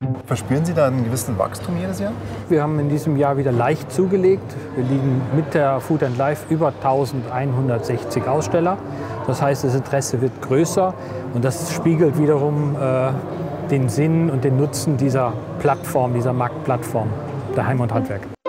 Verspüren Sie da einen gewissen Wachstum jedes Jahr? Wir haben in diesem Jahr wieder leicht zugelegt. Wir liegen mit der Food and Life über 1160 Aussteller. Das heißt, das Interesse wird größer und das spiegelt wiederum den Sinn und den Nutzen dieser Plattform, dieser Marktplattform der Heim und Handwerk.